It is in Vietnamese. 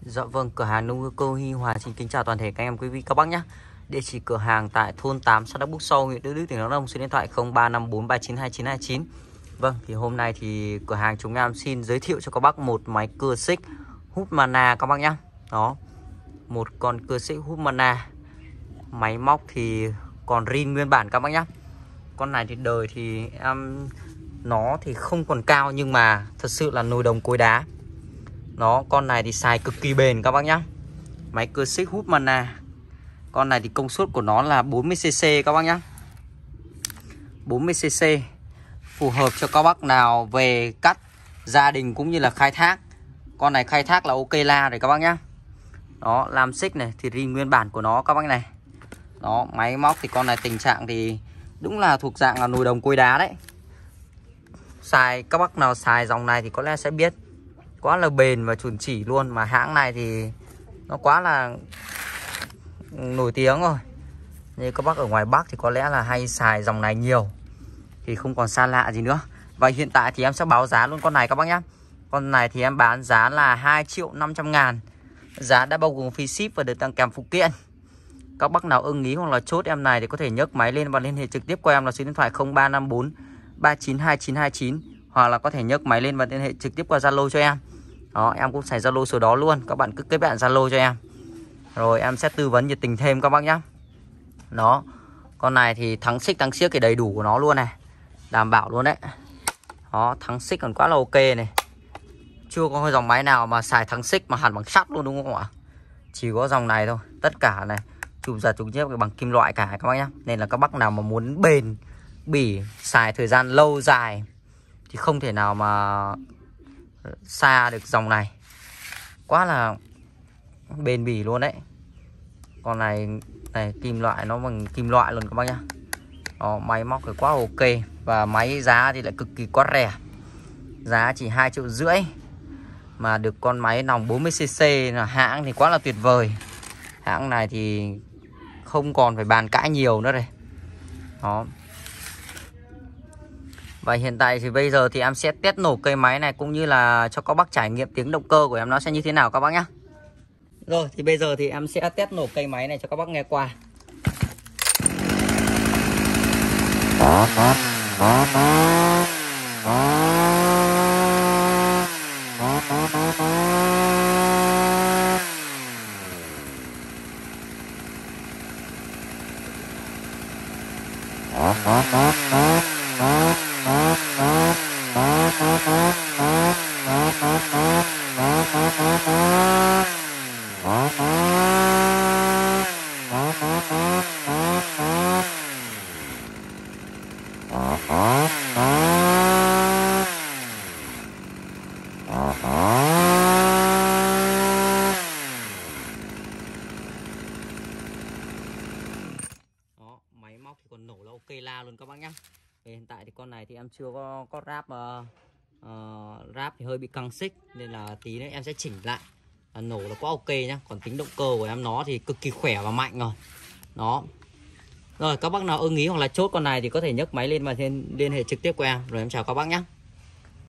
Dạ vâng, cửa hàng nông cơ Huy Hòa xin kính chào toàn thể các em quý vị các bác nhé. Địa chỉ cửa hàng tại thôn 8 xã Đắc Búc Sâu, huyện Đức Đức, tỉnh Đắk Nông, số điện thoại 0354392929. Vâng, thì hôm nay thì cửa hàng chúng em xin giới thiệu cho các bác một máy cưa xích hút mana các bác nhé. Đó, một con cưa xích hút mana. Máy móc thì còn rin nguyên bản các bác nhé. Con này thì đời thì nó thì không còn cao nhưng mà thật sự là nồi đồng cối đá. Con này thì xài cực kỳ bền các bác nhá. Máy cưa xích hút mana. Con này thì công suất của nó là 40cc các bác nhá. 40cc phù hợp cho các bác nào về cắt gia đình cũng như là khai thác. Con này khai thác là ok la rồi các bác nhá. Đó, làm xích này thì rin nguyên bản của nó các bác này. Đó, máy móc thì con này tình trạng thì đúng là thuộc dạng là nồi đồng cối đá đấy. Các bác nào xài dòng này thì có lẽ sẽ biết. Quá là bền và chuẩn chỉ luôn. Mà hãng này thì nó quá là nổi tiếng rồi. Như các bác ở ngoài Bắc thì có lẽ là hay xài dòng này nhiều, thì không còn xa lạ gì nữa. Và hiện tại thì em sẽ báo giá luôn con này các bác nhé. Con này thì em bán giá là 2.500.000. Giá đã bao gồm phí ship và được tặng kèm phụ kiện. Các bác nào ưng ý hoặc là chốt em này thì có thể nhấc máy lên và liên hệ trực tiếp qua em là số điện thoại 0354 392929, hoặc là có thể nhấc máy lên và liên hệ trực tiếp qua Zalo cho em. Đó, em cũng xài Zalo số đó luôn. Các bạn cứ kết bạn Zalo cho em, rồi em sẽ tư vấn nhiệt tình thêm các bác nhé. Đó, con này thì thắng xích thắng xiếc thì đầy đủ của nó luôn này, đảm bảo luôn đấy. Đó, thắng xích còn quá là ok này. Chưa có dòng máy nào mà xài thắng xích mà hẳn bằng sắt luôn đúng không ạ? Chỉ có dòng này thôi. Tất cả này chụp giật chụp chiếc bằng kim loại cả các bác nhé. Nên là các bác nào mà muốn bền bỉ, xài thời gian lâu dài thì không thể nào mà xa được dòng này. Quá là bền bỉ luôn đấy. Con này kim loại, nó bằng kim loại luôn các bác nhá. Đó, máy móc thì quá ok. Và máy giá thì lại cực kỳ quá rẻ. Giá chỉ 2,5 triệu. Mà được con máy nòng 40cc là hãng thì quá là tuyệt vời. Hãng này thì không còn phải bàn cãi nhiều nữa đây. Đó. Và hiện tại thì bây giờ thì em sẽ test nổ cây máy này, cũng như là cho các bác trải nghiệm tiếng động cơ của em nó sẽ như thế nào các bác nhá. Rồi thì bây giờ thì em sẽ test nổ cây máy này cho các bác nghe qua. Đó, máy móc thì còn nổ là ok la luôn các bác nhé. Hiện tại thì con này thì em chưa có ráp, ráp thì hơi bị căng xích, nên là tí nữa em sẽ chỉnh lại. Nổ là quá ok nhá. Còn tính động cơ của em nó thì cực kỳ khỏe và mạnh rồi. Đó. Rồi các bác nào ưng ý hoặc là chốt con này thì có thể nhấc máy lên và liên hệ trực tiếp của em. Rồi em chào các bác nhé.